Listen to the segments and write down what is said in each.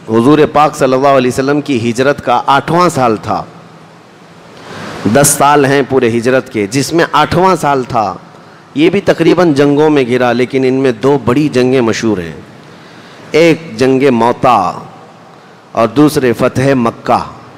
حضور پاک صلی اللہ علیہ وسلم کی ہجرت کا 8واں سال تھا. 10 سال ہیں پورے ہجرت کے، جس میں 8واں سال تھا. یہ بھی تقریباً جنگوں میں گھرا، لیکن ان میں 2 بڑی جنگیں مشہور ہیں. ایک جنگ موتا اور دوسرے فتح مکہ.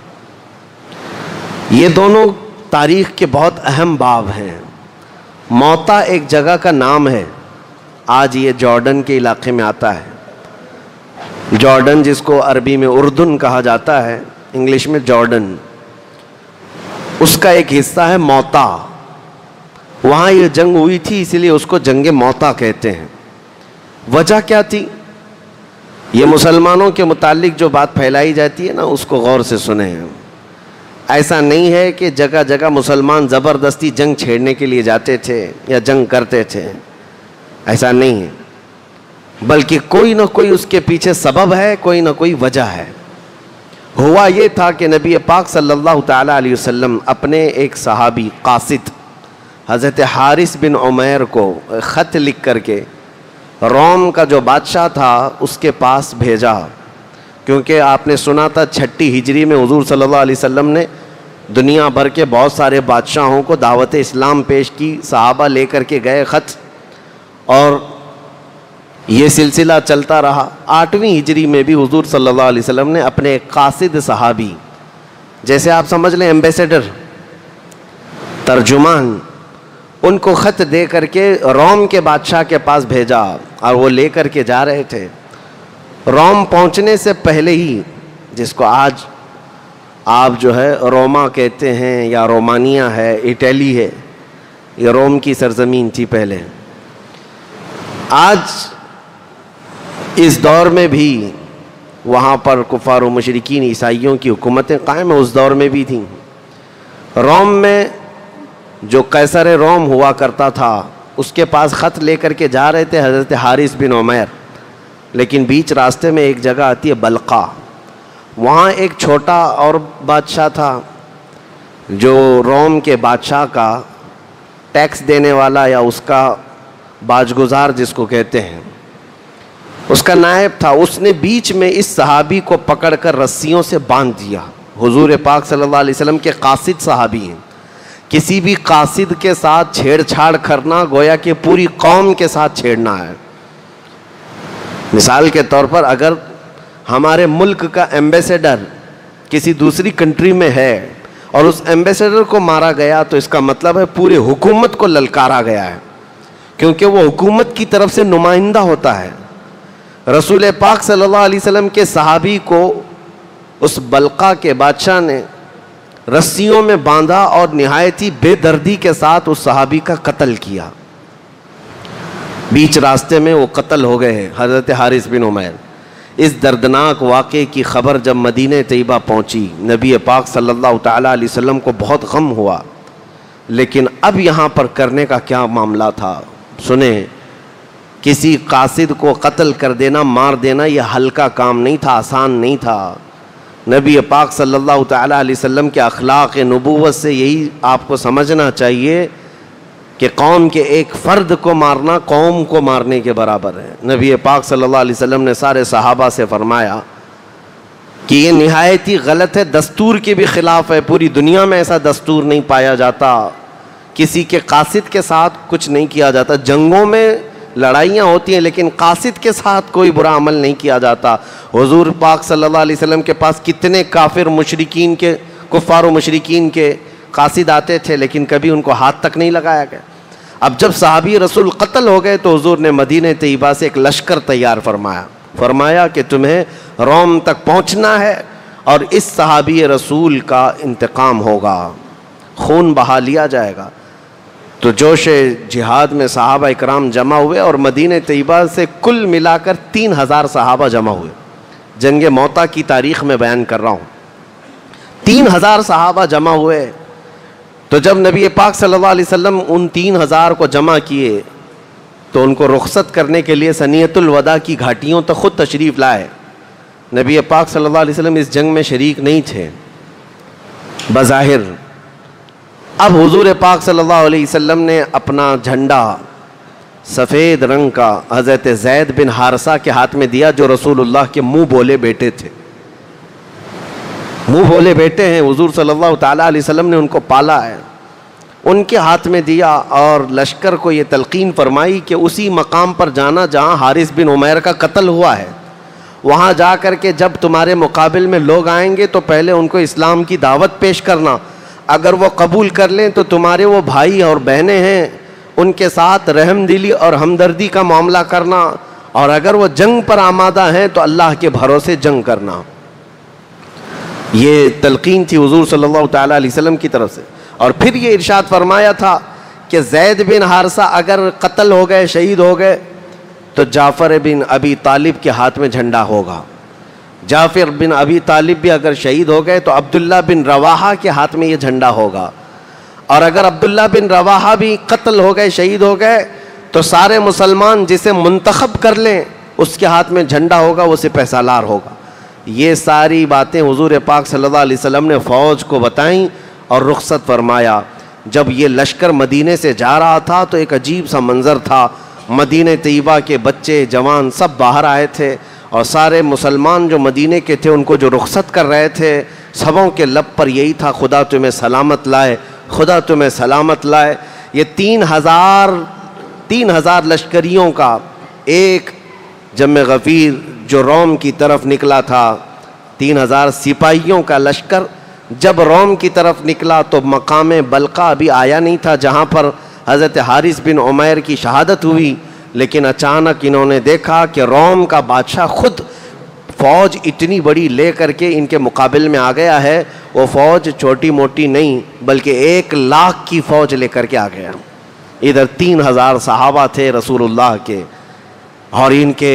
یہ دونوں تاریخ کے بہت اہم باب ہیں. موتا ایک جگہ کا نام ہے، آج یہ جارڈن کے علاقے میں آتا ہے. جارڈن جس کو عربی میں اردن کہا جاتا ہے، انگلش میں جارڈن، اس کا ایک حصہ ہے موتا. وہاں یہ جنگ ہوئی تھی، اسی لیے اس کو جنگ موتا کہتے ہیں. وجہ کیا تھی؟ یہ مسلمانوں کے متعلق جو بات پھیلائی جاتی ہے نا، اس کو غور سے سنیں. ایسا نہیں ہے کہ جگہ جگہ مسلمان زبردستی جنگ چھیڑنے کے لیے جاتے تھے یا جنگ کرتے تھے، ایسا نہیں ہے، بلکہ کوئی نہ کوئی اس کے پیچھے سبب ہے، کوئی نہ کوئی وجہ ہے. ہوا یہ تھا کہ نبی پاک صلی اللہ تعالیٰ علیہ وسلم اپنے ایک صحابی قاصد حضرت حارث بن عمیر کو خط لکھ کر کے روم کا جو بادشاہ تھا اس کے پاس بھیجا، کیونکہ آپ نے سنا تھا 6 ہجری میں حضور صلی اللہ علیہ وسلم نے دنیا بھر کے بہت سارے بادشاہوں کو دعوت اسلام پیش کی. صحابہ لے کر کے گئے خط، اور یہ سلسلہ چلتا رہا. 8ویں ہجری میں بھی حضور صلی اللہ علیہ وسلم نے اپنے ایک قاصد صحابی، جیسے آپ سمجھ لیں ایمبیسیڈر، ترجمان، ان کو خط دے کر کے روم کے بادشاہ کے پاس بھیجا، اور وہ لے کر کے جا رہے تھے. روم پہنچنے سے پہلے ہی، جس کو آج آپ جو ہے روما کہتے ہیں یا رومانیہ ہے، اٹلی ہے، یہ روم کی سرزمین تھی پہلے. آج اس دور میں بھی وہاں پر کفار و مشرکین عیسائیوں کی حکومتیں قائم ہیں، اس دور میں بھی تھیں. روم میں جو قیصر روم ہوا کرتا تھا، اس کے پاس خط لے کر کے جا رہے تھے حضرت حارث بن عمیر، لیکن بیچ راستے میں ایک جگہ آتی ہے بلقا. وہاں ایک چھوٹا اور بادشاہ تھا جو روم کے بادشاہ کا ٹیکس دینے والا، یا اس کا باجگزار جس کو کہتے ہیں، اس کا نائب تھا. اس نے بیچ میں اس صحابی کو پکڑ کر رسیوں سے باندھ دیا. حضور پاک صلی اللہ علیہ وسلم کے قاصد صحابی ہیں. کسی بھی قاصد کے ساتھ چھیڑ چھاڑ کرنا گویا کہ پوری قوم کے ساتھ چھیڑنا ہے. مثال کے طور پر اگر ہمارے ملک کا ایمبیسیڈر کسی دوسری کنٹری میں ہے اور اس ایمبیسیڈر کو مارا گیا، تو اس کا مطلب ہے پورے حکومت کو للکارا گیا ہے، کیونکہ وہ حکومت کی طرف سے نمائندہ ہوتا ہے. رسول پاک صلی اللہ علیہ وسلم کے صحابی کو اس بلقا کے بادشاہ نے رسیوں میں باندھا اور نہایت ہی بے دردی کے ساتھ اس صحابی کا قتل کیا. بیچ راستے میں وہ قتل ہو گئے حضرت حارث بن عمیر. اس دردناک واقعے کی خبر جب مدینہ طیبہ پہنچی، نبی پاک صلی اللہ تعالیٰ علیہ وسلم کو بہت غم ہوا. لیکن اب یہاں پر کرنے کا کیا معاملہ تھا سنیں. کسی قاصد کو قتل کر دینا، مار دینا، یہ ہلکا کام نہیں تھا، آسان نہیں تھا. نبی پاک صلی اللہ تعالیٰ علیہ وسلم کے اخلاق نبوت سے یہی آپ کو سمجھنا چاہیے کہ قوم کے ایک فرد کو مارنا قوم کو مارنے کے برابر ہے. نبی پاک صلی اللہ علیہ وسلم نے سارے صحابہ سے فرمایا کہ یہ نہایت ہی غلط ہے، دستور کے بھی خلاف ہے. پوری دنیا میں ایسا دستور نہیں پایا جاتا، کسی کے قاصد کے ساتھ کچھ نہیں کیا جاتا. جنگوں میں لڑائیاں ہوتی ہیں، لیکن قاصد کے ساتھ کوئی برا عمل نہیں کیا جاتا. حضور پاک صلی اللہ علیہ وسلم کے پاس کتنے کافر مشرکین کے، کفار و مشرکین کے قاصد آتے تھے، لیکن کبھی ان کو ہاتھ تک نہیں لگایا گیا. اب جب صحابی رسول قتل ہو گئے تو حضور نے مدینہ طیبہ سے ایک لشکر تیار فرمایا کہ تمہیں روم تک پہنچنا ہے اور اس صحابی رسول کا انتقام ہوگا، خون بہا لیا جائے گا. تو جوش جہاد میں صحابہ اکرام جمع ہوئے اور مدینہ طیبہ سے کل ملا کر 3000 صحابہ جمع ہوئے. جنگ موتا کی تاریخ میں بیان کر رہا ہوں. 3000 صحابہ جمع ہوئے. تو جب نبی پاک صلی اللہ علیہ وسلم ان 3000 کو جمع کیے تو ان کو رخصت کرنے کے لیے ثنیۃ الوداع کی گھاٹیوں تک خود تشریف لائے. نبی پاک صلی اللہ علیہ وسلم اس جنگ میں شریک نہیں تھے بظاہر. اب حضور پاک صلی اللہ علیہ وسلم نے اپنا جھنڈا سفید رنگ کا حضرت زید بن حارثہ کے ہاتھ میں دیا، جو رسول اللہ کے منہ بولے بیٹے تھے، منہ بولے بیٹے ہیں، حضور صلی اللہ تعالیٰ علیہ وسلم نے ان کو پالا ہے، ان کے ہاتھ میں دیا، اور لشکر کو یہ تلقین فرمائی کہ اسی مقام پر جانا جہاں حارث بن عمیر کا قتل ہوا ہے، وہاں جا کر کے جب تمہارے مقابل میں لوگ آئیں گے تو پہلے ان کو اسلام کی دعوت پیش کرنا، اگر وہ قبول کر لیں تو تمہارے وہ بھائی اور بہنیں ہیں ان کے ساتھ رحم دلی اور ہمدردی کا معاملہ کرنا، اور اگر وہ جنگ پر آمادہ ہیں تو اللہ کے بھروسے جنگ کرنا۔ یہ تلقین تھی حضور صلی اللہ تعالیٰ علیہ وسلم کی طرف سے۔ اور پھر یہ ارشاد فرمایا تھا کہ زید بن حارثہ اگر قتل ہو گئے، شہید ہو گئے، تو جعفر بن ابی طالب کے ہاتھ میں جھنڈا ہوگا، جعفر بن ابی طالب بھی اگر شہید ہو گئے تو عبداللہ بن رواحہ کے ہاتھ میں یہ جھنڈا ہوگا، اور اگر عبداللہ بن رواحہ بھی قتل ہو گئے، شہید ہو گئے، تو سارے مسلمان جسے منتخب کر لیں اس کے ہاتھ میں جھنڈا ہوگا، وہ سپہ سالار ہوگا۔ یہ ساری باتیں حضور پاک صلی اللہ علیہ وسلم نے فوج کو بتائیں اور رخصت فرمایا۔ جب یہ لشکر مدینے سے جا رہا تھا تو ایک عجیب سا منظر تھا، مدینہ طیبہ کے بچے جوان سب باہر آئے تھے، اور سارے مسلمان جو مدینے کے تھے ان کو جو رخصت کر رہے تھے، سبوں کے لب پر یہی تھا، خدا تمہیں سلامت لائے، خدا تمہیں سلامت لائے۔ یہ 3000 لشکریوں کا ایک جم غفیر جو روم کی طرف نکلا تھا، 3000 سپاہیوں کا لشکر جب روم کی طرف نکلا تو مقام بلقا ابھی آیا نہیں تھا جہاں پر حضرت حارث بن عمیر کی شہادت ہوئی، لیکن اچانک انہوں نے دیکھا کہ روم کا بادشاہ خود فوج اتنی بڑی لے کر کے ان کے مقابل میں آ گیا ہے۔ وہ فوج چھوٹی موٹی نہیں بلکہ 1,00,000 کی فوج لے کر کے آ گیا۔ ادھر 3000 صحابہ تھے رسول اللہ کے، اور ان کے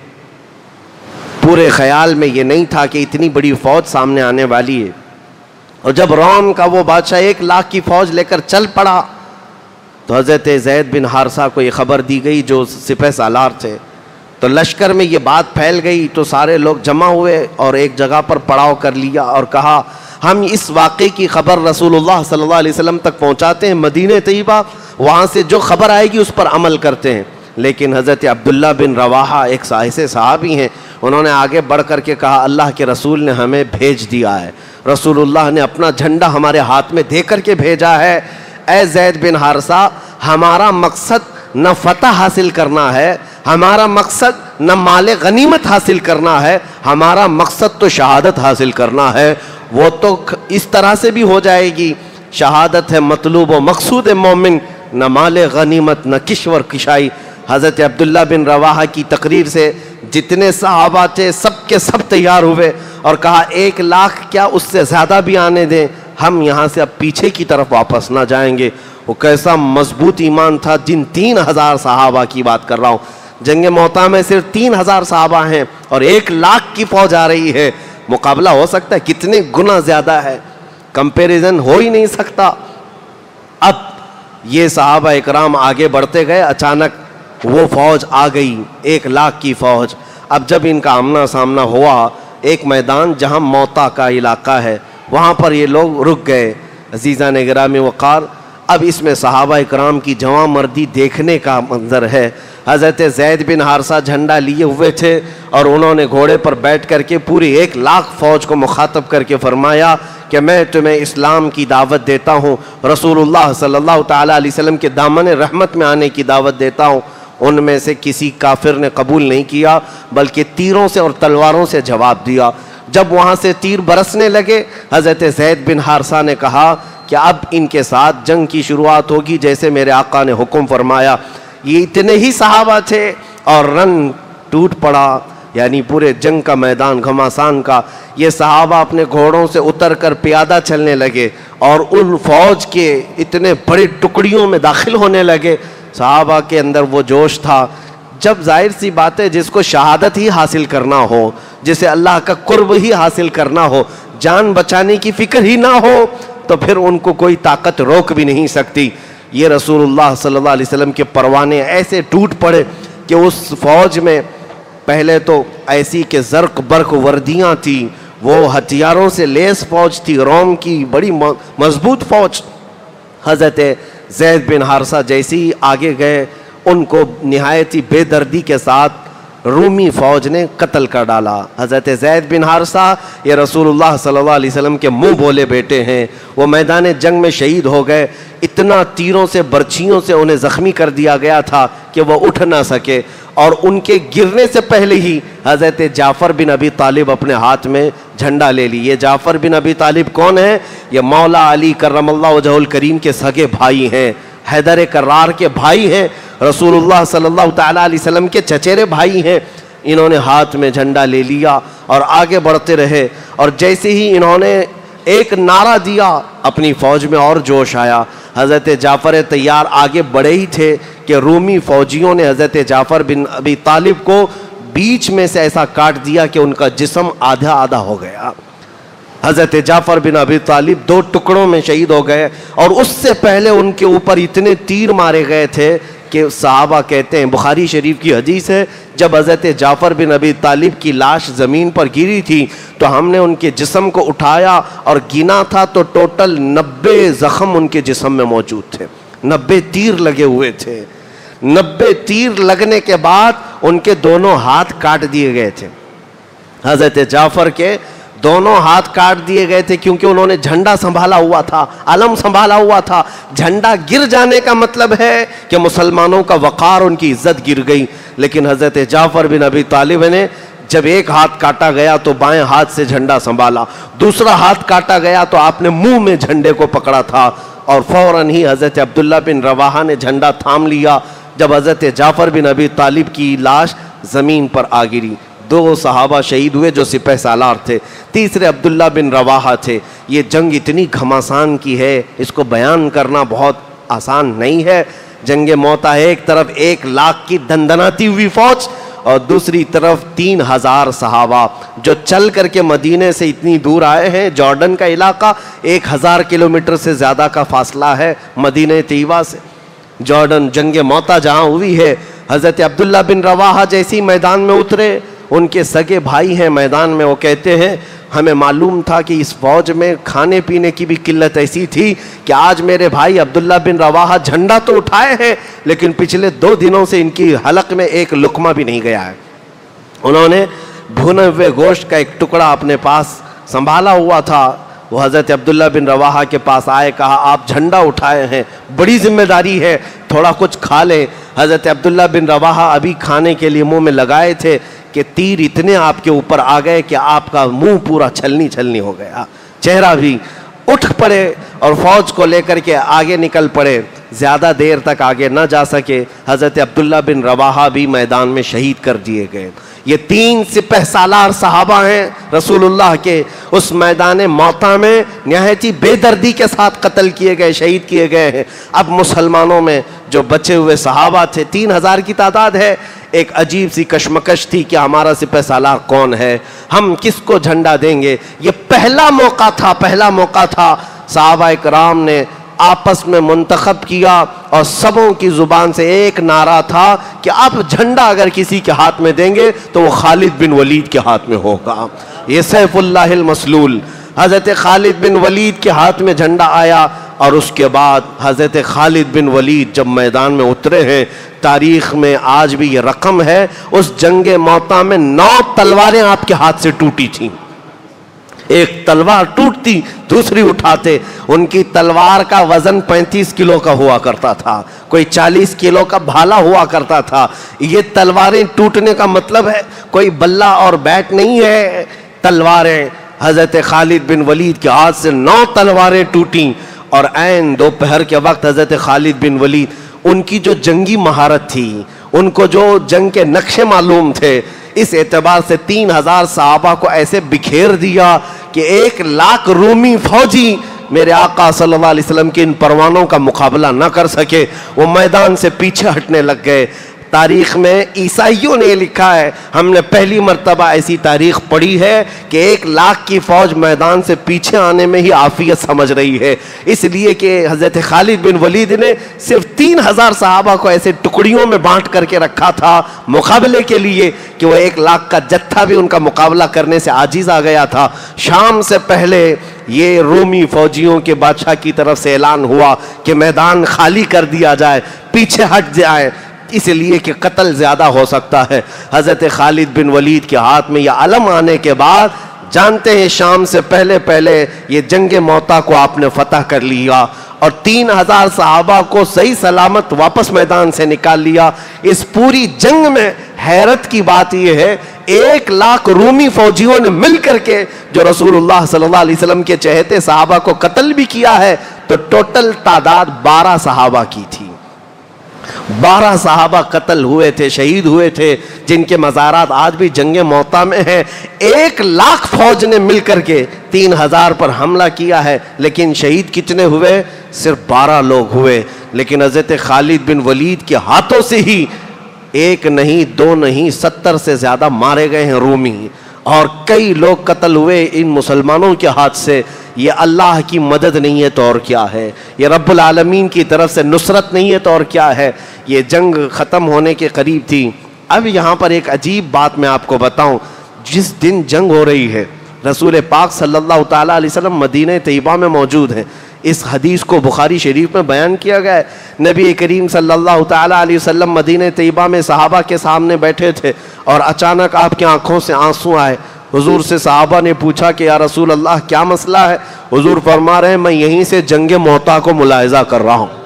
پورے خیال میں یہ نہیں تھا کہ اتنی بڑی فوج سامنے آنے والی ہے۔ اور جب روم کا وہ بادشاہ 1,00,000 کی فوج لے کر چل پڑا تو حضرت زید بن حارثہ کو یہ خبر دی گئی جو سپہ سالار تھے، تو لشکر میں یہ بات پھیل گئی تو سارے لوگ جمع ہوئے اور ایک جگہ پر پڑاؤ کر لیا اور کہا ہم اس واقعے کی خبر رسول اللہ صلی اللہ علیہ وسلم تک پہنچاتے ہیں، مدینہ طیبہ، وہاں سے جو خبر آئے گی اس پر عمل کرتے ہیں۔ لیکن حضرت عبداللہ بن رواحہ ایک ایسے صحابی ہیں، انہوں نے آگے بڑھ کر کے کہا اللہ کے رسول نے ہمیں بھیج دیا ہے، رسول اللہ نے اپنا جھنڈا ہمارے ہاتھ میں دے کر کے بھیجا ہے۔ اے زید بن حارثہ، ہمارا مقصد نہ فتح حاصل کرنا ہے، ہمارا مقصد نہ مال غنیمت حاصل کرنا ہے، ہمارا مقصد تو شہادت حاصل کرنا ہے۔ وہ تو اس طرح سے بھی ہو جائے گی، شہادت ہے مطلوب و مقصود مومن، نہ مال غنیمت نہ کشور کشائی۔ حضرت عبداللہ بن رواحہ کی تقریر سے جتنے صحابہ تھے سب کے سب تیار ہوئے اور کہا 1,00,000 کیا اس سے زیادہ بھی آنے دیں، ہم یہاں سے اب پیچھے کی طرف واپس نہ جائیں گے۔ وہ کیسا مضبوط ایمان تھا، جن 3000 صحابہ کی بات کر رہا ہوں، جنگ موطا میں صرف 3000 صحابہ ہیں اور 1,00,000 کی فوج آ رہی ہے، مقابلہ ہو سکتا ہے؟ کتنے گنا زیادہ ہے، کمپیریزن ہو ہی نہیں سکتا۔ اب یہ صحابہ اکرام آگے بڑھتے گئے، اچانک وہ فوج آ گئی، 1,00,000 کی فوج۔ اب جب ان کا آمنا سامنا ہوا، ایک میدان جہاں موطا کا علاقہ ہے وہاں پر یہ لوگ رک گئے۔ عزیزان گرامی وقار، اب اس میں صحابہ اکرام کی جواں مردی دیکھنے کا منظر ہے۔ حضرت زید بن حارثہ جھنڈا لیے ہوئے تھے اور انہوں نے گھوڑے پر بیٹھ کر کے پوری 1,00,000 فوج کو مخاطب کر کے فرمایا کہ میں تمہیں اسلام کی دعوت دیتا ہوں، رسول اللہ صلی اللہ تعالیٰ علیہ وسلم کے دامن رحمت میں آنے کی دعوت دیتا ہوں۔ ان میں سے کسی کافر نے قبول نہیں کیا بلکہ تیروں سے اور تلواروں سے جواب دیا۔ جب وہاں سے تیر برسنے لگے، حضرت زید بن حارثہ نے کہا کہ اب ان کے ساتھ جنگ کی شروعات ہوگی جیسے میرے آقا نے حکم فرمایا۔ یہ اتنے ہی صحابہ تھے اور رن ٹوٹ پڑا، یعنی پورے جنگ کا میدان گھماسان کا۔ یہ صحابہ اپنے گھوڑوں سے اتر کر پیادہ چلنے لگے اور ان فوج کے اتنے بڑے ٹکڑیوں میں داخل ہونے لگے۔ صحابہ کے اندر وہ جوش تھا، جب ظاہر سی بات ہے جس کو شہادت ہی حاصل کرنا ہو، جسے اللہ کا قرب ہی حاصل کرنا ہو، جان بچانے کی فکر ہی نہ ہو، تو پھر ان کو کوئی طاقت روک بھی نہیں سکتی۔ یہ رسول اللہ صلی اللہ علیہ وسلم کے پروانے ایسے ٹوٹ پڑے کہ اس فوج میں پہلے تو ایسی کہ زرق برق وردیاں تھیں، وہ ہتھیاروں سے لیس فوج تھی، روم کی بڑی مضبوط فوج۔ حضرت زید بن حارثہ جیسے ہی آگے گئے، ان کو نہایت ہی بے دردی کے ساتھ رومی فوج نے قتل کر ڈالا۔ حضرت زید بن حارثہ یہ رسول اللہ صلی اللہ علیہ وسلم کے منہ بولے بیٹے ہیں، وہ میدان جنگ میں شہید ہو گئے۔ اتنا تیروں سے برچھیوں سے انہیں زخمی کر دیا گیا تھا کہ وہ اٹھ نہ سکے، اور ان کے گرنے سے پہلے ہی حضرت جعفر بن ابی طالب اپنے ہاتھ میں جھنڈا لے لی۔ یہ جعفر بن ابی طالب کون ہے؟ یہ مولا علی کرم اللہ وجہہ الکریم کے سگے بھائی ہیں، حیدر کرار کے بھائی ہیں، رسول اللہ صلی اللہ تعالیٰ علیہ وسلم کے چچیرے بھائی ہیں۔ انہوں نے ہاتھ میں جھنڈا لے لیا اور آگے بڑھتے رہے، اور جیسے ہی انہوں نے ایک نعرہ دیا اپنی فوج میں اور جوش آیا۔ حضرت جعفر طیار آگے بڑھے ہی تھے کہ رومی فوجیوں نے حضرت جعفر بن ابی طالب کو بیچ میں سے ایسا کاٹ دیا کہ ان کا جسم آدھا آدھا ہو گیا۔ حضرت جعفر بن ابی طالب 2 ٹکڑوں میں شہید ہو گئے، اور اس سے پہلے ان کے اوپر اتنے تیر مارے گئے تھے کہ صحابہ کہتے ہیں، بخاری شریف کی حدیث ہے، جب حضرت جعفر بن ابی طالب کی لاش زمین پر گری تھی تو ہم نے ان کے جسم کو اٹھایا اور گنا تھا تو ٹوٹل 90 زخم ان کے جسم میں موجود تھے، 90 تیر لگے ہوئے تھے۔ 90 تیر لگنے کے بعد ان کے دونوں ہاتھ کاٹ دیے گئے تھے۔ حضرت جعفر کے دونوں ہاتھ کاٹ دیے گئے تھے کیونکہ انہوں نے جھنڈا سنبھالا ہوا تھا، علم سنبھالا ہوا تھا۔ جھنڈا گر جانے کا مطلب ہے کہ مسلمانوں کا وقار، ان کی عزت گر گئی۔ لیکن حضرت جعفر بن ابی طالب نے جب ایک ہاتھ کاٹا گیا تو بائیں ہاتھ سے جھنڈا سنبھالا، دوسرا ہاتھ کاٹا گیا تو آپ نے منہ میں جھنڈے کو پکڑا تھا، اور فوراً ہی حضرت عبداللہ بن رواحہ نے جھنڈا تھام لیا جب حضرت جعفر بن ابی طالب کی لاش زمین پر آ گری۔ 2 صحابہ شہید ہوئے جو سپہ سالار تھے، تیسرے عبداللہ بن رواحہ تھے۔ یہ جنگ اتنی گھمسان کی ہے، اس کو بیان کرنا بہت آسان نہیں ہے۔ جنگ موتا ہے، ایک طرف 1 لاکھ کی دندناتی ہوئی فوج، اور دوسری طرف 3000 صحابہ جو چل کر کے مدینے سے اتنی دور آئے ہیں۔ جارڈن کا علاقہ 1000 کلومیٹر سے زیادہ کا فاصلہ ہے مدینہ طیبہ سے۔ جارڈن جنگ موتا جہاں ہوئی ہے، حضرت عبداللہ بن رواحہ جیسی میدان میں اترے، ان کے سگے بھائی ہیں میدان میں، وہ کہتے ہیں ہمیں معلوم تھا کہ اس فوج میں کھانے پینے کی بھی قلت ایسی تھی کہ آج میرے بھائی عبداللہ بن رواحہ جھنڈا تو اٹھائے ہیں لیکن پچھلے 2 دنوں سے ان کی حلق میں ایک لقمہ بھی نہیں گیا ہے۔ انہوں نے بھنے ہوئے گوشت کا ایک ٹکڑا اپنے پاس سنبھالا ہوا تھا، وہ حضرت عبداللہ بن رواحہ کے پاس آئے، کہا آپ جھنڈا اٹھائے ہیں، بڑی ذمہ داری ہے، تھوڑا کچھ کھا لیں۔ حضرت عبداللہ بن رواحہ ابھی کھانے کے لیے منہ میں لگائے تھے کہ تیر اتنے آپ کے اوپر آ گئے کہ آپ کا منہ پورا چھلنی چھلنی ہو گیا، چہرہ بھی۔ اٹھ پڑے اور فوج کو لے کر کے آگے نکل پڑے، زیادہ دیر تک آگے نہ جا سکے، حضرت عبداللہ بن رواحہ بھی میدان میں شہید کر دیے گئے۔ یہ 3 سپہ سالار صحابہ ہیں رسول اللہ کے، اس میدان موتا میں نہایت ہی بے دردی کے ساتھ قتل کیے گئے، شہید کیے گئے ہیں۔ اب مسلمانوں میں جو بچے ہوئے صحابہ تھے 3000 کی تعداد ہے، ایک عجیب سی کشمکش تھی کہ ہمارا سپہ سالار کون ہے، ہم کس کو جھنڈا دیں گے۔ یہ پہلا موقع تھا صحابہ کرام نے آپس میں منتخب کیا، اور سبوں کی زبان سے ایک نعرہ تھا کہ آپ جھنڈا اگر کسی کے ہاتھ میں دیں گے تو وہ خالد بن ولید کے ہاتھ میں ہوگا۔ یہ سیف اللہ المسلول، حضرت خالد بن ولید کے ہاتھ میں جھنڈا آیا، اور اس کے بعد حضرت خالد بن ولید جب میدان میں اترے ہیں، تاریخ میں آج بھی یہ رقم ہے، اس جنگ موتا میں 9 تلواریں آپ کے ہاتھ سے ٹوٹی تھیں۔ ایک تلوار ٹوٹتی دوسری اٹھاتے، ان کی تلوار کا وزن 35 کلو کا ہوا کرتا تھا، کوئی 40 کلو کا بھالا ہوا کرتا تھا۔ یہ تلواریں ٹوٹنے کا مطلب ہے کوئی بلہ اور بیٹ نہیں ہے، تلواریں حضرت خالد بن ولید کے ہاتھ سے 9 تلواریں ٹوٹیں، اور عین دوپہر کے وقت حضرت خالد بن ولید، ان کی جو جنگی مہارت تھی، ان کو جو جنگ کے نقشے معلوم تھے، اس اعتبار سے 3000 صحابہ کو ایسے بکھیر دیا کہ 1 لاکھ رومی فوجی میرے آقا صلی اللہ علیہ وسلم کے ان پروانوں کا مقابلہ نہ کر سکے، وہ میدان سے پیچھے ہٹنے لگ گئے۔ تاریخ میں عیسائیوں نے لکھا ہے، ہم نے پہلی مرتبہ ایسی تاریخ پڑھی ہے کہ 1 لاکھ کی فوج میدان سے پیچھے آنے میں ہی عافیت سمجھ رہی ہے، اس لیے کہ حضرت خالد بن ولید نے صرف 3000 صحابہ کو ایسے ٹکڑیوں میں بانٹ کر کے رکھا تھا مقابلے کے لیے کہ وہ 1 لاکھ کا جتھا بھی ان کا مقابلہ کرنے سے عاجز آ گیا تھا۔ شام سے پہلے یہ رومی فوجیوں کے بادشاہ کی طرف سے اعلان ہوا کہ میدان خالی کر دیا جائے، پیچھے ہٹ جائے۔ اس لیے کہ قتل زیادہ ہو سکتا ہے۔ حضرت خالد بن ولید کے ہاتھ میں یہ علم آنے کے بعد جانتے ہیں شام سے پہلے یہ جنگ موتا کو آپ نے فتح کر لیا اور 3000 صحابہ کو صحیح سلامت واپس میدان سے نکال لیا۔ اس پوری جنگ میں حیرت کی بات یہ ہے 1,00,000 رومی فوجیوں نے مل کر کے جو رسول اللہ صلی اللہ علیہ وسلم کے چہتے صحابہ کو قتل بھی کیا ہے، تو ٹوٹل تعداد 12 صحابہ کی تھی۔ 12 صحابہ قتل ہوئے تھے، شہید ہوئے تھے، جن کے مزارات آج بھی جنگ موتا میں ہیں۔ 1,00,000 فوج نے مل کر کے 3000 پر حملہ کیا ہے، لیکن شہید کتنے ہوئے؟ صرف 12 لوگ ہوئے۔ لیکن حضرت خالد بن ولید کے ہاتھوں سے ہی 1 نہیں 2 نہیں 70 سے زیادہ مارے گئے ہیں رومی، اور کئی لوگ قتل ہوئے ان مسلمانوں کے ہاتھ سے۔ یہ اللہ کی مدد نہیں ہے تو اور کیا ہے؟ یہ رب العالمین کی طرف سے نصرت نہیں ہے تو اور کیا ہے؟ یہ جنگ ختم ہونے کے قریب تھی۔ اب یہاں پر ایک عجیب بات میں آپ کو بتاؤں، جس دن جنگ ہو رہی ہے رسول پاک صلی اللہ تعالیٰ علیہ وسلم مدینہ طیبہ میں موجود ہیں۔ اس حدیث کو بخاری شریف میں بیان کیا گیا ہے۔ نبی کریم صلی اللہ تعالیٰ علیہ وسلم مدینہ طیبہ میں صحابہ کے سامنے بیٹھے تھے اور اچانک آپ کی آنکھوں سے آنسو آئے۔ حضور سے صحابہ نے پوچھا کہ یا رسول اللہ کیا مسئلہ ہے؟ حضور فرما رہے ہیں میں یہیں سے جنگ موتا کو ملاحظہ کر رہا ہوں،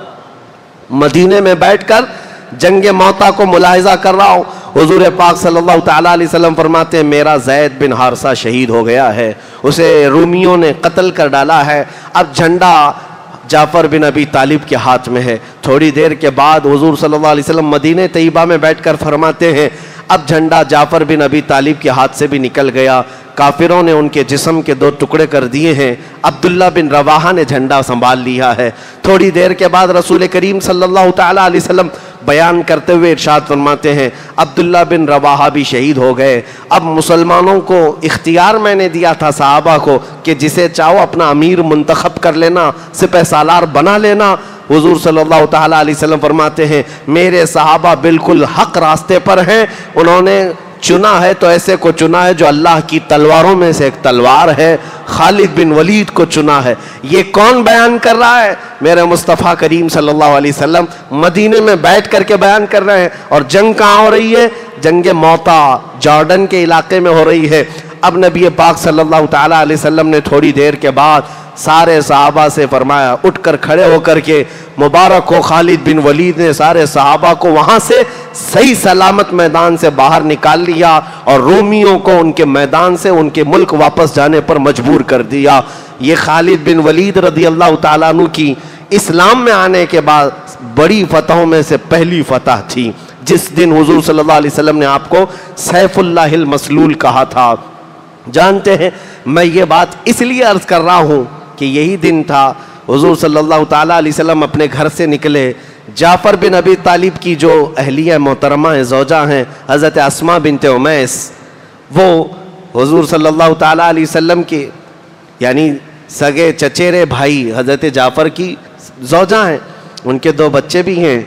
مدینے میں بیٹھ کر جنگ موتا کو ملاحظہ کر رہا ہوں۔ حضور پاک صلی اللہ تعالیٰ علیہ وسلم فرماتے ہیں میرا زید بن حارثہ شہید ہو گیا ہے، اسے رومیوں نے قتل کر ڈالا ہے، اب جھنڈا جعفر بن ابی طالب کے ہاتھ میں ہے۔ تھوڑی دیر کے بعد حضور صلی اللہ علیہ وسلم مدینہ طیبہ میں بیٹھ کر فرماتے ہیں اب جھنڈا جعفر بن ابی طالب کے ہاتھ سے بھی نکل گیا، کافروں نے ان کے جسم کے 2 ٹکڑے کر دیے ہیں، عبداللہ بن رواحہ نے جھنڈا سنبھال لیا ہے۔ تھوڑی دیر کے بعد رسول کریم صلی اللہ تعالیٰ علیہ وسلم بیان کرتے ہوئے ارشاد فرماتے ہیں عبداللہ بن رواحہ بھی شہید ہو گئے۔ اب مسلمانوں کو اختیار میں نے دیا تھا صحابہ کو کہ جسے چاہو اپنا امیر منتخب کر لینا، سپہ سالار بنا لینا۔ حضور صلی اللہ تعالیٰ علیہ وسلم فرماتے ہیں میرے صحابہ بالکل حق راستے پر ہیں، انہوں نے چنا ہے تو ایسے کو چنا ہے جو اللہ کی تلواروں میں سے ایک تلوار ہے، خالد بن ولید کو چنا ہے۔ یہ کون بیان کر رہا ہے؟ میرے مصطفیٰ کریم صلی اللہ علیہ وسلم مدینے میں بیٹھ کر کے بیان کر رہے ہیں۔ اور جنگ کہاں ہو رہی ہے؟ جنگ موتا جارڈن کے علاقے میں ہو رہی ہے۔ اب نبی پاک صلی اللہ تعالیٰ علیہ وسلم نے تھوڑی دیر کے بعد سارے صحابہ سے فرمایا اٹھ کر کھڑے ہو کر کے مبارک ہو خالد بن ولید نے سارے صحابہ کو وہاں سے صحیح سلامت میدان سے باہر نکال لیا اور رومیوں کو ان کے میدان سے ان کے ملک واپس جانے پر مجبور کر دیا۔ یہ خالد بن ولید رضی اللہ تعالیٰ عنہ کی اسلام میں آنے کے بعد بڑی فتحوں میں سے پہلی فتح تھی، جس دن حضور صلی اللہ علیہ وسلم نے آپ کو سیف اللہ المسلول کہا تھا۔ جانتے ہیں میں یہ بات اس لیے عرض کر رہا ہوں کہ یہی دن تھا حضور صلی اللہ تعالیٰ علیہ وسلم اپنے گھر سے نکلے، جعفر بن ابی طالب کی جو اہلیہ محترمہ ہیں، زوجہ ہیں، حضرت اسماء بنت امیس، وہ حضور صلی اللہ تعالیٰ علیہ وسلم کے یعنی سگے چچیرے بھائی حضرت جعفر کی زوجہ ہیں، ان کے 2 بچے بھی ہیں۔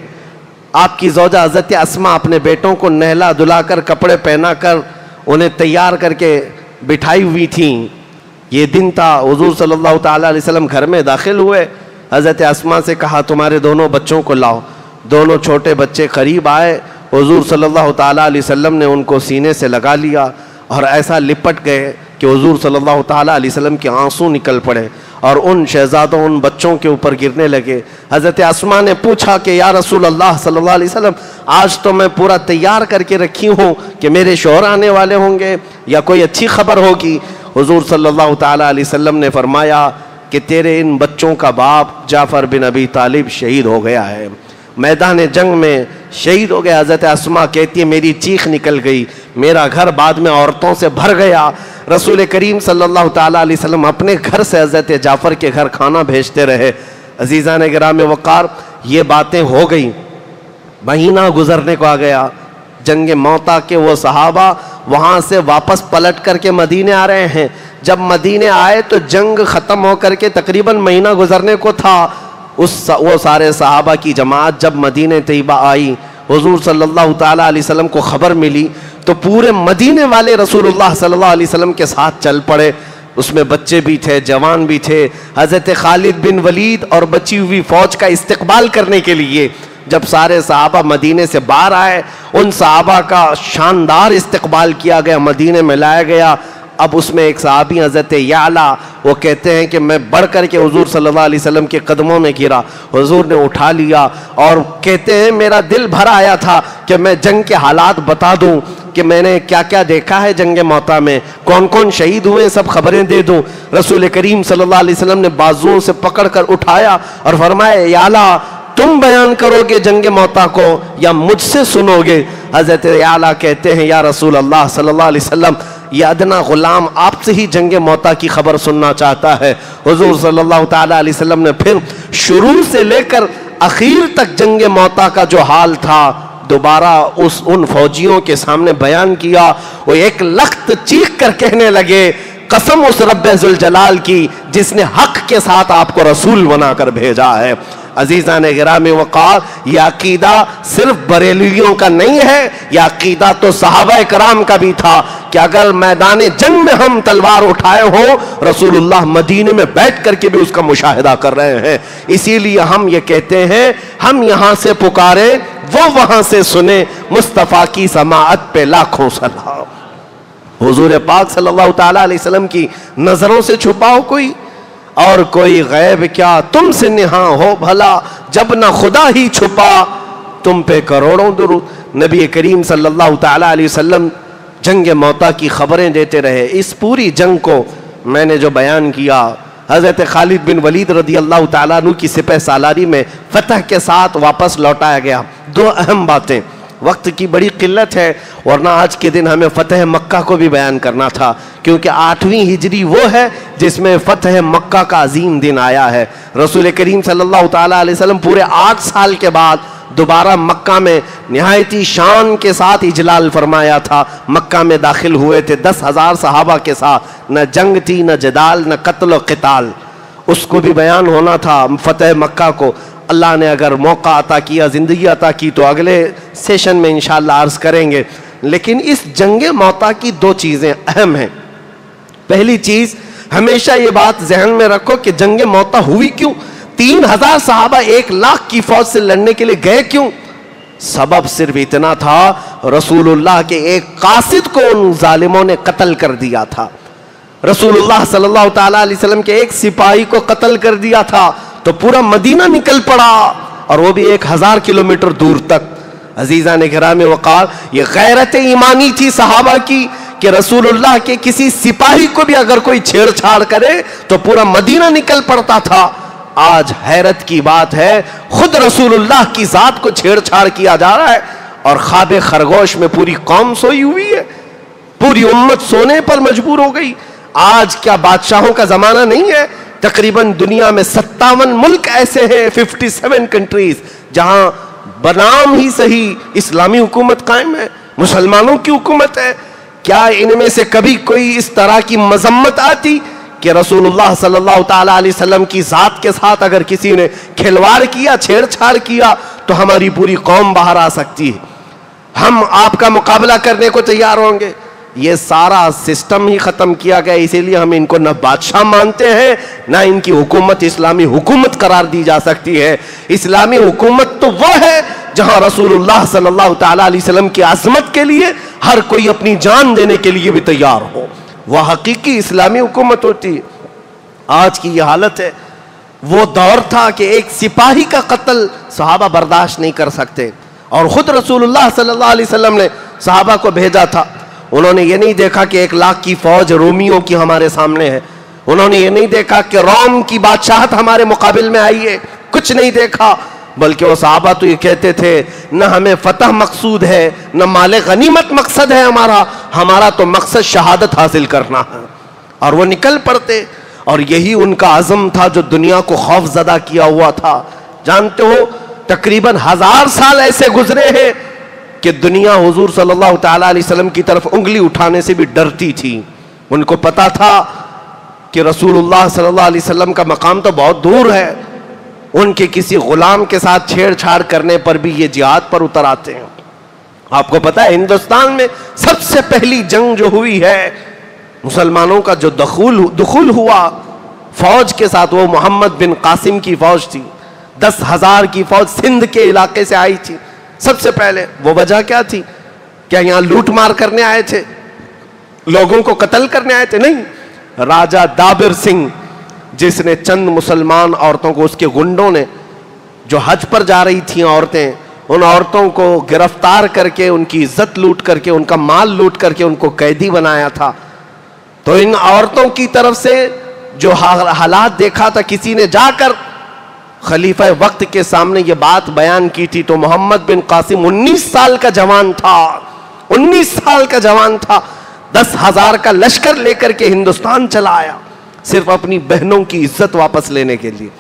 آپ کی زوجہ حضرت اسماء اپنے بیٹوں کو نہلا دھلا کر کپڑے پہنا کر انہیں تیار کر کے بٹھائی ہوئی تھیں۔ یہ دن تھا حضور صلی اللہ تعالیٰ علیہ وسلم گھر میں داخل ہوئے، حضرت اسماء سے کہا تمہارے دونوں بچوں کو لاؤ۔ دونوں چھوٹے بچے قریب آئے، حضور صلی اللہ تعالیٰ علیہ وسلم نے ان کو سینے سے لگا لیا اور ایسا لپٹ گئے کہ حضور صلی اللہ تعالیٰ علیہ وسلم کے آنسو نکل پڑے اور ان شہزادوں ان بچوں کے اوپر گرنے لگے۔ حضرت اسماء نے پوچھا کہ یا رسول اللہ صلی اللہ علیہ وسلم آج تو میں پورا تیار کر کے رکھی ہوں کہ میرے شوہر آنے والے ہوں گے یا کوئی اچھی خبر ہوگی۔ حضور صلی اللہ تعالیٰ علیہ وسلم نے فرمایا کہ تیرے ان بچوں کا باپ جعفر بن ابی طالب شہید ہو گیا ہے، میدان جنگ میں شہید ہو گیا۔ حضرت اسماء کہتی ہے میری چیخ نکل گئی، میرا گھر بعد میں عورتوں سے بھر گیا۔ رسول کریم صلی اللہ تعالیٰ علیہ وسلم اپنے گھر سے حضرت جعفر کے گھر کھانا بھیجتے رہے۔ عزیزان گرام وقار، یہ باتیں ہو گئی، مہینہ گزرنے کو آ گیا۔ جنگ موتا کے وہ صحابہ وہاں سے واپس پلٹ کر کے مدینے آ رہے ہیں۔ جب مدینے آئے تو جنگ ختم ہو کر کے تقریباً مہینہ گزرنے کو تھا۔ وہ سارے صحابہ کی جماعت جب مدینہ طیبہ آئی، حضور صلی اللہ تعالیٰ علیہ وسلم کو خبر ملی تو پورے مدینے والے رسول اللہ صلی اللہ علیہ وسلم کے ساتھ چل پڑے۔ اس میں بچے بھی تھے، جوان بھی تھے۔ حضرت خالد بن ولید اور بچی ہوئی فوج کا استقبال کرنے کے لیے جب سارے صحابہ مدینے سے باہر آئے، ان صحابہ کا شاندار استقبال کیا گیا، مدینے میں لایا گیا۔ اب اس میں ایک صحابی حضرت یعلا، وہ کہتے ہیں کہ میں بڑھ کر کے حضور صلی اللہ علیہ وسلم کے قدموں میں گرا، حضور نے اٹھا لیا، اور کہتے ہیں میرا دل بھر آیا تھا کہ میں جنگ کے حالات بتا دوں کہ میں نے کیا کیا دیکھا ہے جنگ موتا میں، کون کون شہید ہوئے، سب خبریں دے دوں۔ رسول کریم صلی اللہ علیہ وسلم نے بازوؤں سے پکڑ کر اٹھایا اور فرمایا یعلا تم بیان کرو گے جنگ موتا کو یا مجھ سے سنو گے؟ حضرت یعلا کہتے ہیں یا رسول اللہ صلی اللہ علیہ وسلم، یہ ادنا غلام آپ سے ہی جنگ موتا کی خبر سننا چاہتا ہے۔ حضور صلی اللہ تعالیٰ علیہ وسلم نے پھر شروع سے لے کر اخیر تک جنگ موتا کا جو حال تھا دوبارہ ان فوجیوں کے سامنے بیان کیا۔ وہ ایک لخت چیخ کر کہنے لگے قسم اس رب ذوالجلال کی جس نے حق کے ساتھ آپ کو رسول بنا کر بھیجا ہے۔ عزیزان گرامی وقار، یہ عقیدہ صرف بریلویوں کا نہیں ہے، یہ عقیدہ تو صحابہ کرام کا بھی تھا کہ اگر میدان جنگ میں ہم تلوار اٹھائے ہوں، رسول اللہ مدینے میں بیٹھ کر کے بھی اس کا مشاہدہ کر رہے ہیں۔ اسی لیے ہم یہ کہتے ہیں ہم یہاں سے پکارے وہ وہاں سے سنے، مصطفیٰ کی سماعت پہ لاکھوں سلام۔ حضور پاک صلی اللہ تعالیٰ علیہ وسلم کی نظروں سے چھپاؤ کوئی، اور کوئی غیب کیا تم سے نہاں ہو بھلا، جب نہ خدا ہی چھپا تم پہ کروڑوں درود۔ نبی کریم صلی اللہ تعالیٰ علیہ وسلم جنگ موتا کی خبریں دیتے رہے۔ اس پوری جنگ کو میں نے جو بیان کیا، حضرت خالد بن ولید رضی اللہ تعالیٰ عنہ کی سپہ سالاری میں فتح کے ساتھ واپس لوٹایا گیا۔ دو اہم باتیں، وقت کی بڑی قلت ہے ورنہ آج کے دن ہمیں فتح مکہ کو بھی بیان کرنا تھا، کیونکہ 8ویں ہجری وہ ہے جس میں فتح مکہ کا عظیم دن آیا ہے۔ رسول کریم صلی اللہ تعالیٰ علیہ وسلم پورے 8 سال کے بعد دوبارہ مکہ میں نہایتی شان کے ساتھ اجلال فرمایا تھا، مکہ میں داخل ہوئے تھے 10,000 صحابہ کے ساتھ، نہ جنگ تھی نہ جدال نہ قتل و قتال، اس کو بھی بیان ہونا تھا۔ فتح مکہ کو اللہ نے اگر موقع عطا کیا، زندگی عطا کی تو اگلے سیشن میں انشاءاللہ عرض کریں گے۔ لیکن اس جنگ موتا کی 2 چیزیں اہم ہیں۔ پہلی چیز، ہمیشہ یہ بات ذہن میں رکھو کہ جنگ موتا ہوئی کیوں؟ 3,000 صحابہ 1,00,000 کی فوج سے لڑنے کے لیے گئے کیوں؟ سبب صرف اتنا تھا، رسول اللہ کے ایک قاصد کو ان ظالموں نے قتل کر دیا تھا۔ رسول اللہ صلی اللہ تعالیٰ علیہ وسلم کے ایک سپاہی کو قتل کر دیا تھا تو پورا مدینہ نکل پڑا، اور وہ بھی 1,000 کلومیٹر دور تک۔ عزیزان گرامی وقار، یہ غیرت ایمانی تھی صحابہ کی کہ رسول اللہ کے کسی سپاہی کو بھی اگر کوئی چھیڑ چھاڑ کرے تو پورا مدینہ نکل پڑتا تھا۔ آج حیرت کی بات ہے، خود رسول اللہ کی ذات کو چھیڑ چھاڑ کیا جا رہا ہے، اور خواب خرگوش میں پوری قوم سوئی ہوئی ہے، پوری امت سونے پر مجبور ہو گئی۔ آج کیا بادشاہوں کا زمانہ نہیں ہے؟ تقریباً دنیا میں 57 ملک ایسے ہیں، 57 کنٹریز، جہاں بنام ہی صحیح اسلامی حکومت قائم ہے، مسلمانوں کی حکومت ہے۔ کیا ان میں سے کبھی کوئی اس طرح کی مذمت آتی کہ رسول اللہ صلی اللہ تعالیٰ علیہ وسلم کی ذات کے ساتھ اگر کسی نے کھلواڑ کیا، چھیڑ چھاڑ کیا تو ہماری پوری قوم باہر آ سکتی ہے، ہم آپ کا مقابلہ کرنے کو تیار ہوں گے؟ یہ سارا سسٹم ہی ختم کیا گیا، اسی لیے ہم ان کو نہ بادشاہ مانتے ہیں نہ ان کی حکومت اسلامی حکومت قرار دی جا سکتی ہے۔ اسلامی حکومت تو وہ ہے جہاں رسول اللہ صلی اللہ تعالیٰ علیہ وسلم کی عظمت کے لیے ہر کوئی اپنی جان دینے کے لیے بھی تیار ہو، وہ حقیقی اسلامی حکومت ہوتی ہے۔ آج کی یہ حالت ہے۔ وہ دور تھا کہ ایک سپاہی کا قتل صحابہ برداشت نہیں کر سکتے، اور خود رسول اللہ صلی اللہ علیہ وسلم نے صحابہ کو بھیجا تھا۔ انہوں نے یہ نہیں دیکھا کہ 1,00,000 کی فوج رومیوں کی ہمارے سامنے ہے، انہوں نے یہ نہیں دیکھا کہ روم کی بادشاہت ہمارے مقابل میں آئی ہے، کچھ نہیں دیکھا، بلکہ وہ صحابہ تو یہ کہتے تھے نہ ہمیں فتح مقصود ہے نہ مال غنیمت مقصد ہے، ہمارا تو مقصد شہادت حاصل کرنا ہے، اور وہ نکل پڑتے، اور یہی ان کا عزم تھا جو دنیا کو خوف زدہ کیا ہوا تھا۔ جانتے ہو تقریباً 1000 سال ایسے گزرے ہیں کہ دنیا حضور صلی اللہ تعالیٰ علیہ وسلم کی طرف انگلی اٹھانے سے بھی ڈرتی تھی۔ ان کو پتا تھا کہ رسول اللہ صلی اللہ علیہ وسلم کا مقام تو بہت دور ہے، ان کے کسی غلام کے ساتھ چھیڑ چھاڑ کرنے پر بھی یہ جہاد پر اتر آتے ہیں۔ آپ کو پتا ہے ہندوستان میں سب سے پہلی جنگ جو ہوئی ہے مسلمانوں کا جو دخول ہوا فوج کے ساتھ، وہ محمد بن قاسم کی فوج تھی۔ 10,000 کی فوج سندھ کے علاقے سے آئی تھی سب سے پہلے. وہ وجہ کیا تھی؟ کیا یہاں لوٹ مار کرنے آئے تھے؟ لوگوں کو قتل کرنے آئے تھے؟ نہیں. راجہ دابر سنگھ جس نے چند مسلمان عورتوں کو، اس کے گنڈوں نے جو حج پر جا رہی تھیں عورتیں، ان عورتوں کو گرفتار کر کے ان کی عزت لوٹ کر کے ان کا مال لوٹ کر کے ان کو قیدی بنایا تھا. تو ان عورتوں کی طرف سے جو حالات دیکھا تھا، کسی نے جا کر خلیفہ وقت کے سامنے یہ بات بیان کی تھی تو محمد بن قاسم 19 سال کا جوان تھا، 19 سال کا جوان تھا، 10,000 کا لشکر لے کر کے ہندوستان چلا آیا صرف اپنی بہنوں کی عزت واپس لینے کے لیے.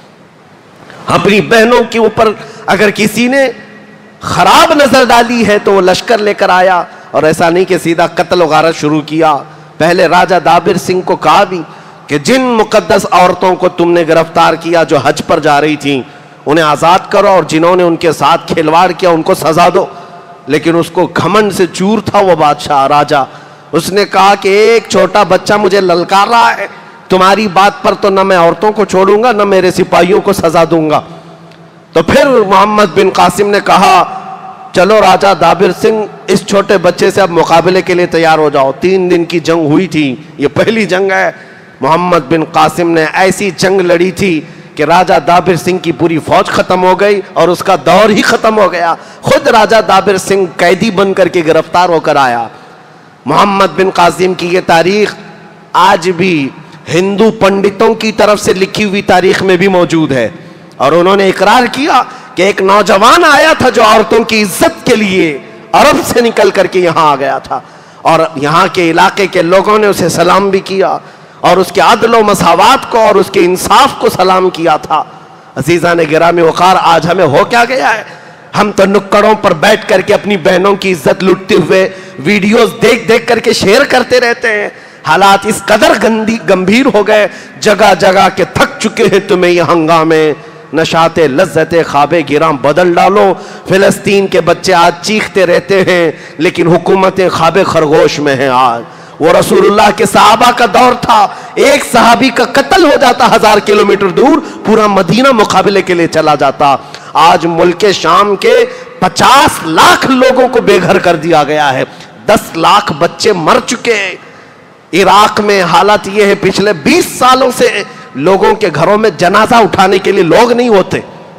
اپنی بہنوں کے اوپر اگر کسی نے خراب نظر ڈالی ہے تو وہ لشکر لے کر آیا، اور ایسا نہیں کہ سیدھا قتل و غارت شروع کیا. پہلے راجہ دابر سنگھ کو کہا بھی کہ جن مقدس عورتوں کو تم نے گرفتار کیا جو حج پر جا رہی تھیں انہیں آزاد کرو، اور جنہوں نے ان کے ساتھ کھلواڑ کیا ان کو سزا دو. لیکن اس کو گھمنڈ سے چور تھا وہ بادشاہ راجہ. اس نے کہا کہ ایک چھوٹا بچہ مجھے للکار رہا ہے، تمہاری بات پر تو نہ میں عورتوں کو چھوڑوں گا نہ میرے سپاہیوں کو سزا دوں گا. تو پھر محمد بن قاسم نے کہا چلو راجہ دابر سنگھ اس چھوٹے بچے سے اب مقابلے کے لیے تیار ہو جاؤ. 3 دن کی جنگ ہوئی تھی، یہ پہلی جنگ ہے. محمد بن قاسم نے ایسی جنگ لڑی تھی کہ راجہ دابر سنگھ کی پوری فوج ختم ہو گئی اور اس کا دور ہی ختم ہو گیا. خود راجہ دابر سنگھ قیدی بن کر کے گرفتار ہو کر آیا. محمد بن قاسم کی یہ تاریخ آج بھی ہندو پنڈتوں کی طرف سے لکھی ہوئی تاریخ میں بھی موجود ہے، اور انہوں نے اقرار کیا کہ ایک نوجوان آیا تھا جو عورتوں کی عزت کے لیے عرب سے نکل کر کے یہاں آ گیا تھا، اور یہاں کے علاقے کے لوگوں نے اسے سلام بھی کیا اور اس کے عدل و مساوات کو اور اس کے انصاف کو سلام کیا تھا. عزیزان گرامی وقار، آج ہمیں ہو کیا گیا ہے؟ ہم تو نکڑوں پر بیٹھ کر کے اپنی بہنوں کی عزت لوٹتے ہوئے ویڈیوز دیکھ دیکھ کر کے شیئر کرتے رہتے ہیں. حالات اس قدر گمبھیر ہو گئے، جگہ جگہ کے تھک چکے ہیں تمہیں یہ ہنگامے. نشاط لذت خواب گراں بدل ڈالو. فلسطین کے بچے آج چیختے رہتے ہیں لیکن حکومتیں خواب خرگوش میں ہیں. آج وہ رسول اللہ کے صحابہ کا دور تھا، ایک صحابی کا قتل ہو جاتا 1000 کلومیٹر دور، پورا مدینہ مقابلے کے لیے چلا جاتا. آج ملک شام کے 50 لاکھ لوگوں کو بے گھر کر دیا گیا ہے، 10 لاکھ بچے مر چکے. عراق میں حالت یہ ہے پچھلے 20 سالوں سے لوگوں کے گھروں میں جنازہ اٹھانے کے لیے لوگ نہیں ہوتے.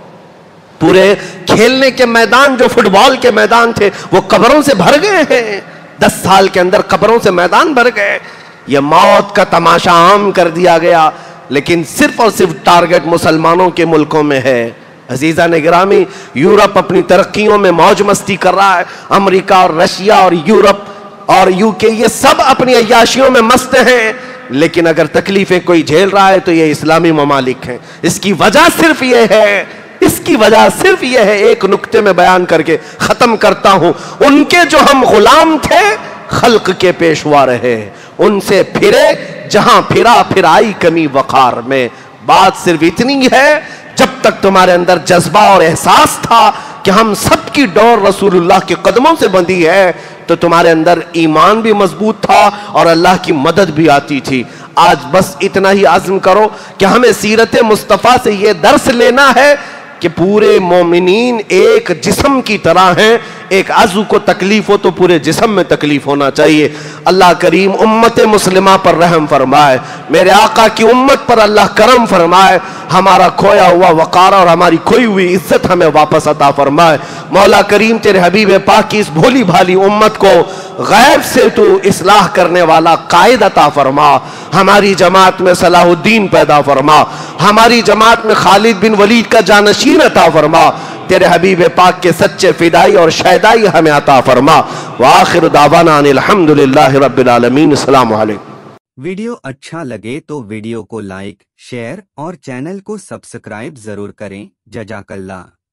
پورے کھیلنے کے میدان جو فٹ بال کے میدان تھے وہ قبروں سے بھر گئے ہیں. 10 سال کے اندر قبروں سے میدان بھر گئے. یہ موت کا تماشا عام کر دیا گیا، لیکن صرف اور صرف ٹارگٹ مسلمانوں کے ملکوں میں ہے. عزیزان گرامی، یورپ اپنی ترقیوں میں موج مستی کر رہا ہے. امریکہ اور رشیا اور یورپ اور یو کے یہ سب اپنی عیاشیوں میں مست ہیں، لیکن اگر تکلیفیں کوئی جھیل رہا ہے تو یہ اسلامی ممالک ہیں. اس کی وجہ صرف یہ ہے، اس کی وجہ صرف یہ ہے، ایک نکتے میں بیان کر کے ختم کرتا ہوں. ان کے جو ہم غلام تھے خلق کے پیشوا رہے، ان سے پھرے جہاں پھرا پھر آئی کمی وقار میں. بات صرف اتنی ہے، جب تک تمہارے اندر جذبہ اور احساس تھا کہ ہم سب کی ڈور رسول اللہ کے قدموں سے بندھی ہے تو تمہارے اندر ایمان بھی مضبوط تھا اور اللہ کی مدد بھی آتی تھی. آج بس اتنا ہی عزم کرو کہ ہمیں سیرت مصطفیٰ سے یہ درس لینا ہے کہ پورے مومنین ایک جسم کی طرح ہیں. ایک عضو کو تکلیف ہو تو پورے جسم میں تکلیف ہونا چاہیے. اللہ کریم امت مسلمہ پر رحم فرمائے، میرے آقا کی امت پر اللہ کرم فرمائے. ہمارا کھویا ہوا وقار اور ہماری کھوئی ہوئی عزت ہمیں واپس عطا فرمائے. مولا کریم تیرے حبیب پاک کی اس بھولی بھالی امت کو غیب سے تو اصلاح کرنے والا قائد عطا فرما. ہماری جماعت میں صلاح الدین پیدا فرما، ہماری جماعت میں خالد بن ولید کا جانشین عطا فرما. تیرے حبیب پاک کے سچے فدائی اور شہدائی ہمیں عطا فرما. وآخر دعوانا ان الحمدللہ رب العالمین. السلام علیکم. ویڈیو اچھا لگے تو ویڈیو کو لائک، شیئر اور چینل کو سبسکرائب ضرور کریں. جزاک اللہ.